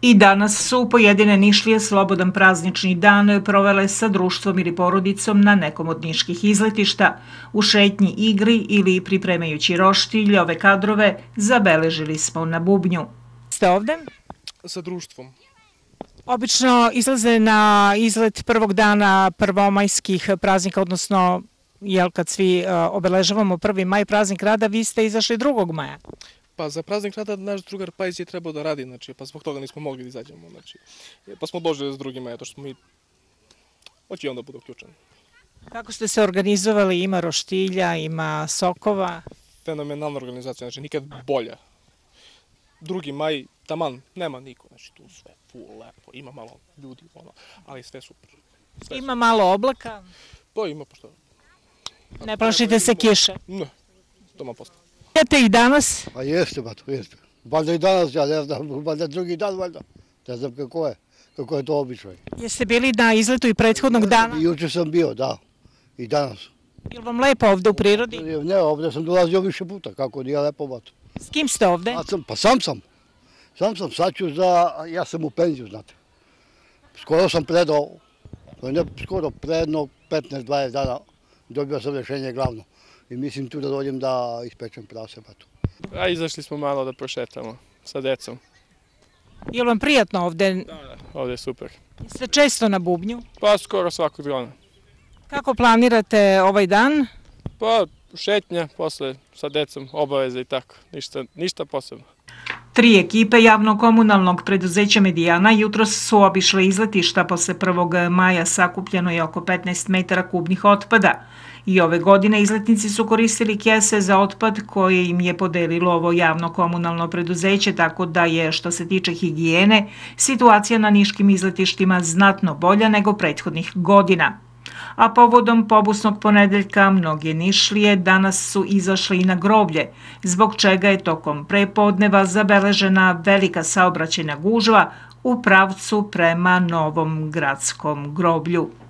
I danas su pojedine Nišlije slobodan praznični dan provele sa društvom ili porodicom na nekom od niških izletišta. U šetnji, igri ili pripremajući roštilj, ove kadrove zabeležili smo na bubnju. Ste ovde? Sa društvom. Obično izlaze na izlet prvog dana prvomajskih praznika, odnosno kad svi obeležavamo 1. maj, praznik rada, vi ste izašli 2. maja. Pa za praznik rada naš drugar Pajs je trebao da radi, pa zbog toga nismo mogli da izađemo, pa smo odložili za 2. maja, to što smo i hoće onda bude uključen. Kako ste se organizovali, ima roštilja, ima sokova? Fenomenalna organizacija, nikad bolja. 2. maj, taman, nema niko, tu sve full lepo, ima malo ljudi, ali sve super. Ima malo oblaka? Pa ima, pošto... Ne plašite se kiše? Ne, doma posto. Idete i danas? Pa jeste, bato, jeste. Valjda i danas, ja ne znam, valjda drugi dan, valjda. Ne znam kako je to običaj. Jeste bili na izletu i prethodnog dana? Juče sam bio, da, i danas. Je li vam lepo ovde u prirodi? Ne, ovde sam dolazio više puta, kako nije lepo, bato. S kim ste ovde? Pa sam sam, sad ću ja sam u penziju, znate. Skoro sam predao, pre jedno 15-20 dana dobio sam rešenje glavno. I mislim tu da dođem da ispečem prase, bato. A izašli smo malo da prošetamo sa decom. Je li vam prijatno ovde? Da, ovde je super. Jeste često na bubnju? Pa skoro svakog dana. Kako planirate ovaj dan? Pa šetnja, posle sa decom, obaveze i tako, ništa posebno. 3 ekipe javno-komunalnog preduzeća Medijana jutros su obišle izletišta. Posle 1. maja sakupljeno je oko 15 metara kubnih otpada. I ove godine izletnici su koristili kese za otpad koje im je podelilo ovo javno-komunalno preduzeće, tako da je, što se tiče higijene, situacija na niškim izletištima znatno bolja nego prethodnih godina. A povodom pobusnog ponedeljka mnoge Nišlije danas su izašle i na groblje, zbog čega je tokom prepodneva zabeležena velika saobraćajna gužva u pravcu prema Novom gradskom groblju.